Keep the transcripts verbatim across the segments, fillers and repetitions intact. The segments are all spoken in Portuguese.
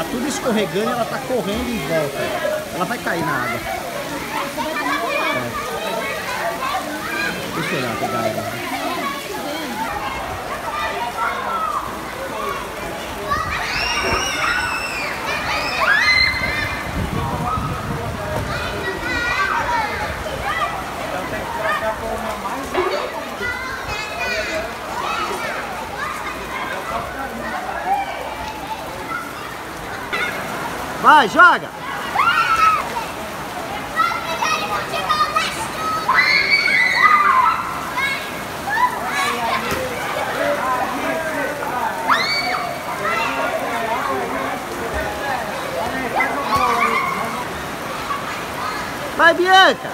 tudo escorregando e ela tá correndo em volta. Ela vai cair na água. É. Deixa eu olhar pra galera. Vai, joga! Vai, Bianca!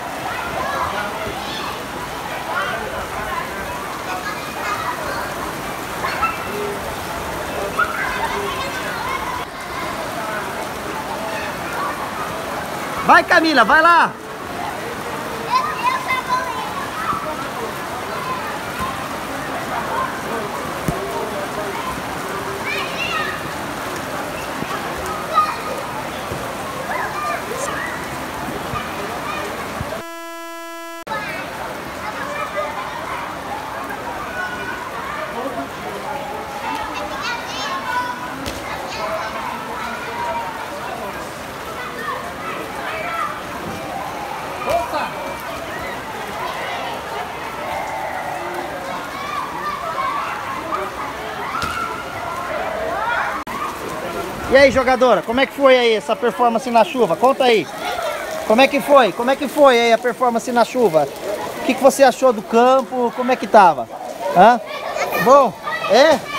Vai, Camila, vai lá! E aí, jogadora, como é que foi aí essa performance na chuva? Conta aí. Como é que foi? Como é que foi aí a performance na chuva? O que, que você achou do campo? Como é que tava? Hã? Bom? É?